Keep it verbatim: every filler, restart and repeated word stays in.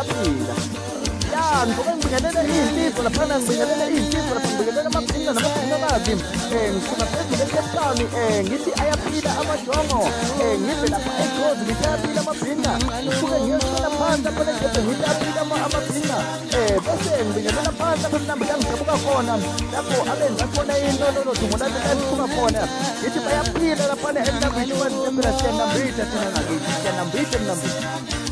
bayaphila. Ya ngoba ngibingelela izinsizwa laphana ngibingelela izinsizwa lapha ngibingelela amabhinqa namabhinqakazi eh ngisuka phezulu eCape Town eh ngithi ayaphila amajongo eh ngibe lapha eGozi ngithi ayaphila amabhinqa ngisuke ngiyosela phansi lapha eGozi ngithi ayaphila amabhinqa eh bese ngibingelela phansi lapha mhlawumbe la ngidabuka khona lapho abenza khona into lolodungo lami elisuka khona ngithi bayaphila laphana emnambini wethu phela siyanambitha thina ngakithi siyanambitha emnambini.